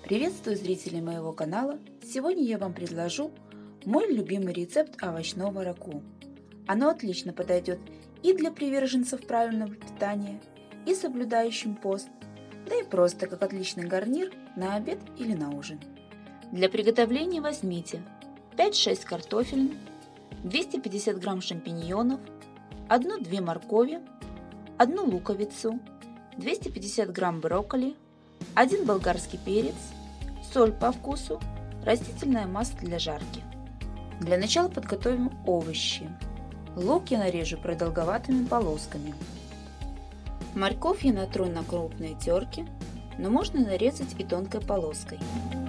Приветствую зрителей моего канала! Сегодня я вам предложу мой любимый рецепт овощного рагу. Оно отлично подойдет и для приверженцев правильного питания, и соблюдающим пост, да и просто как отличный гарнир на обед или на ужин. Для приготовления возьмите 5-6 картофелин, 250 грамм шампиньонов, 1-2 моркови, 1 луковицу, 250 грамм брокколи, 1 болгарский перец, соль по вкусу, растительное масло для жарки. Для начала подготовим овощи. Лук я нарежу продолговатыми полосками. Морковь я натру на крупной терке, но можно нарезать и тонкой полоской.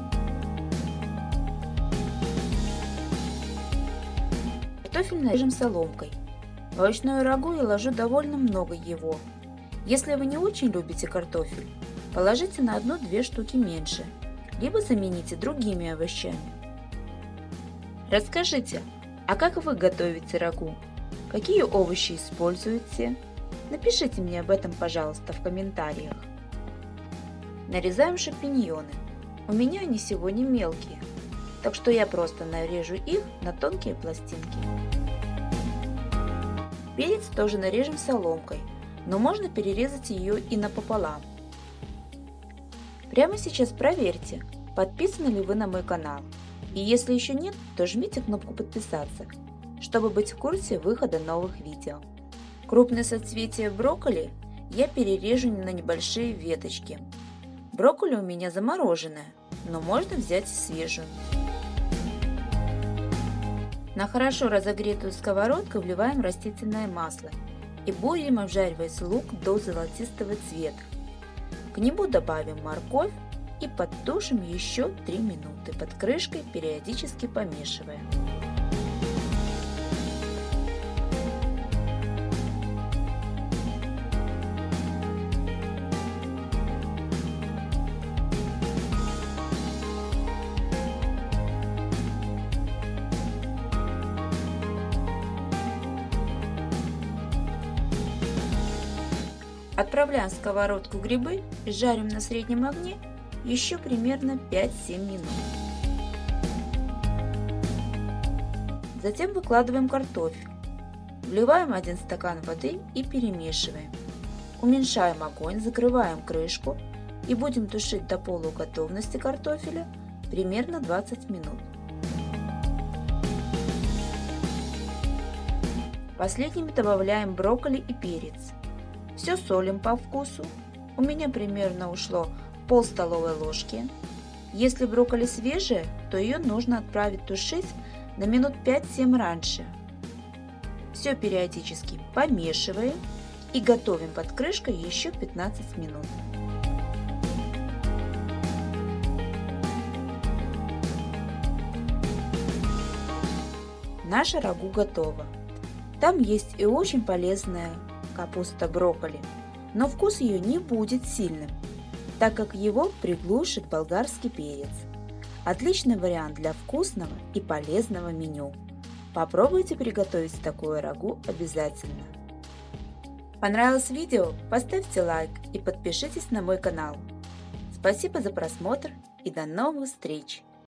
Картофель нарежем соломкой. В овощное рагу я ложу довольно много его. Если вы не очень любите картофель, положите на 1-2 штуки меньше, либо замените другими овощами. Расскажите, а как вы готовите рагу? Какие овощи используете? Напишите мне об этом, пожалуйста, в комментариях. Нарезаем шампиньоны. У меня они сегодня мелкие, так что я просто нарежу их на тонкие пластинки. Перец тоже нарежем соломкой, но можно перерезать ее и напополам. Прямо сейчас проверьте, подписаны ли вы на мой канал. И если еще нет, то жмите кнопку подписаться, чтобы быть в курсе выхода новых видео. Крупные соцветия брокколи я перережу на небольшие веточки. Брокколи у меня замороженное, но можно взять свежую. На хорошо разогретую сковородку вливаем растительное масло и будем обжаривать лук до золотистого цвета. К нему добавим морковь и подтушим еще 3 минуты под крышкой, периодически помешивая. Отправляем в сковородку грибы и жарим на среднем огне еще примерно 5-7 минут. Затем выкладываем картофель, вливаем 1 стакан воды и перемешиваем. Уменьшаем огонь, закрываем крышку и будем тушить до полуготовности картофеля примерно 20 минут. Последними добавляем брокколи и перец. Все солим по вкусу. У меня примерно ушло пол столовой ложки. Если брокколи свежая, то ее нужно отправить тушить на минут 5-7 раньше. Все периодически помешиваем и готовим под крышкой еще 15 минут. Наше рагу готово. Там есть и очень полезная капуста брокколи, но вкус ее не будет сильным, так как его приглушит болгарский перец. Отличный вариант для вкусного и полезного меню. Попробуйте приготовить такое рагу обязательно. Понравилось видео? Поставьте лайк и подпишитесь на мой канал. Спасибо за просмотр и до новых встреч!